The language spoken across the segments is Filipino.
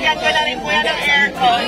binigyan ko na rin po yan ng aircon.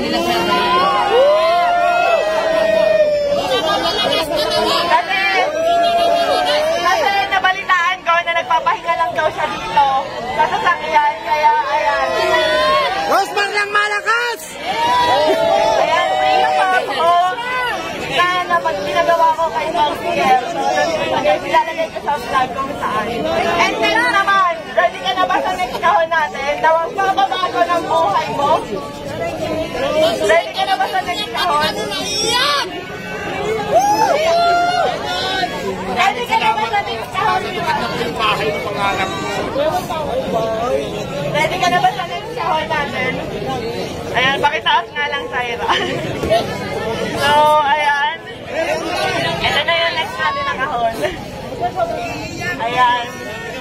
Kasi nabalitaan ko na nagpapahinga lang daw siya dito sa sasakyan, kaya ayan. Rosmar lang malakas! Ayan, free na pa ako na pag pinagawa ko kay Mountfiel. Ilalagay ko sa vlog kung saan. And next naman, ready ka na ba sa next kahon natin na magpapabago ng buhay mo? Ready ka na ba sa next kahon? Ready ka na ba sa next kahon? Ready ka na ba sa next kahon natin? Ayan, pakitaas nga lang, Syra. So, ayan. Ito na yung next natin na kahon. Ayan.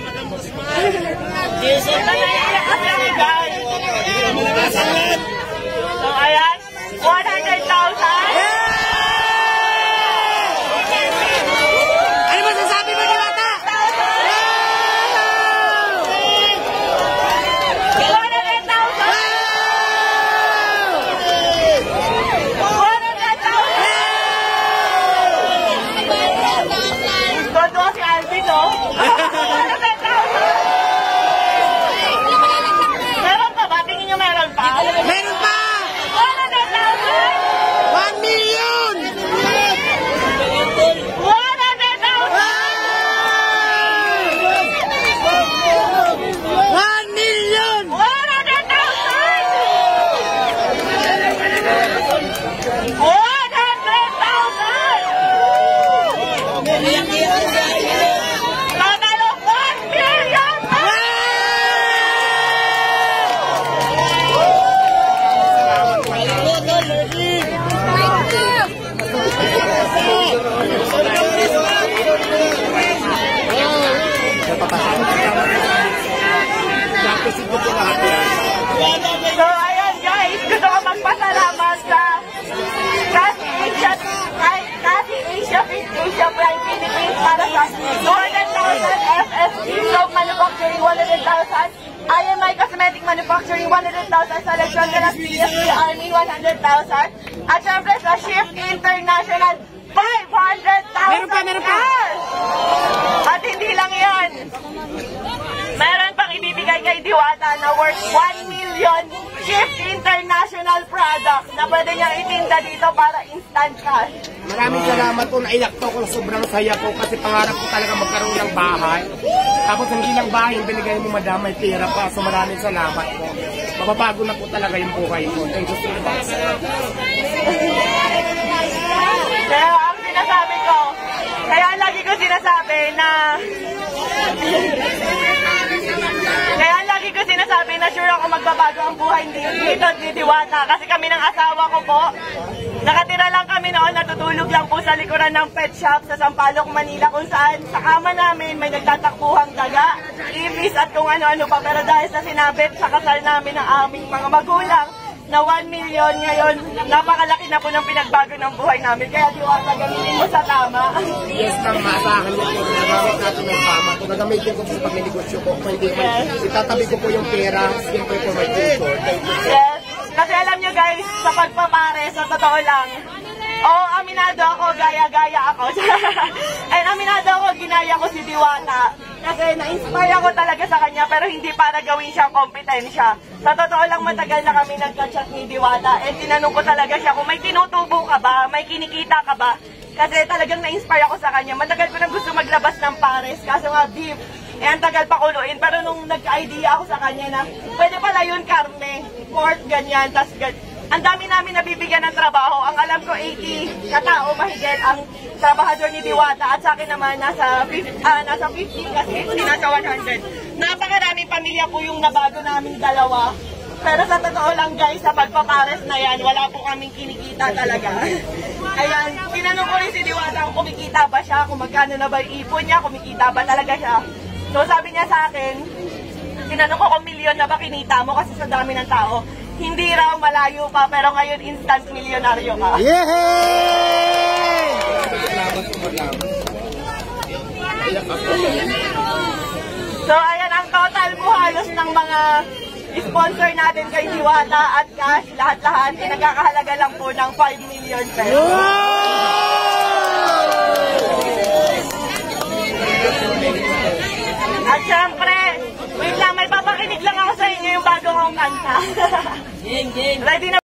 Ito na yung kasi guys. So, ayan. 100,000. Ano ba sasabi mo, Diwata? 100,000. Todo si Alvin, no? 100,000. Meron pa ba? Tingin nyo meron pa? Meron pa! 100,000. 1 million! 1 million! 100,000. So, ayan guys, gusto ko magpasalamat sa Kasi Asia Prime Philippines para sa 200,000, FSG Soap Manufacturing 100,000, IMI Cosmetic Manufacturing 100,000, sa Legion de las PSP Army 100,000, at syempre sa Shift International 500,000 Meron pa. At hindi lang yan, meron pang ibibigay kay Diwata na worth 1 million Shift International product na pwede niyang itinda dito para instant cash. Maraming salamat po, naiyak to ko, sobrang saya po kasi pangarap ko talaga magkaroon ng bahay. Tapos hindi lang bahay, binigay mo madam, may pera pa. So maraming salamat po. Mababago na po talaga yung buhay ko. Thank you so much. Kaya ang sinasabi ko, kaya lagi ko sinasabi na sure ako magbabago ang buhay dito ni Diwata. Kasi kami ng asawa ko po, nakatira lang kami noon, natutulog lang po sa likuran ng pet shop sa Sampaloc, Manila, kung saan sa kama namin may nagtatakbuhang daga, ibis at kung ano-ano pa. Pero dahil sa sinabit sa kasal namin ng aming mga magulang na 1 million ngayon, napakalaki na po ng pinagbago ng buhay namin. Kaya Diwata, gamitin mo sa tama. Yes, tama sa akin yun po. Nagamit natin ng tama. Kung nagamitin ko po sa pag-negosyo ko, kung hindi itatabi ko po yung pera, siyempre po may future. Yes. Kasi alam nyo guys, sa pagpapare, sa totoo lang, aminado ako, gaya-gaya ako. And aminado ako, ginaya ko si Diwata. Kasi na-inspire ako talaga sa kanya, pero hindi para gawin siyang kompetensya. Sa totoo lang, matagal na kami nagka-chat ni Diwata. And tinanong ko talaga siya kung may tinutubo ka ba, may kinikita ka ba. Kasi talagang na-inspire ako sa kanya. Matagal ko na gusto maglabas ng pares, kaso nga beef. ang tagal pa kuluin. Pero nung nagka-idea ako sa kanya na pwede pala yun karne, pork, ganyan, tas ang dami namin nabibigyan ng trabaho. Ang alam ko 80 katao mahigit ang trabahador ni Diwata at sa akin naman nasa 50 kasi hindi nasa 100. Napakaraming pamilya po yung nabago namin dalawa. Pero sa totoo lang guys, sa pagpapares na yan, wala po kaming kinikita talaga. Ayan, tinanong ko rin si Diwata kung kumikita ba siya, kung magkano na ba yung ipon niya, kumikita ba talaga siya. So sabi niya sa akin, tinanong ko kung milyon na ba kinita mo kasi sa dami ng tao. Hindi raw, malayo pa, pero ngayon instant milyonaryo ka. Yehey! So ayan, ang total po halos ng mga sponsor natin kay Diwata at cash, lahat-lahat, nagkakahalaga lang po ng 5 million pesos. At syempre, wait lang, may papakinig lang ako sa inyo yung bago kong kanta. Ready na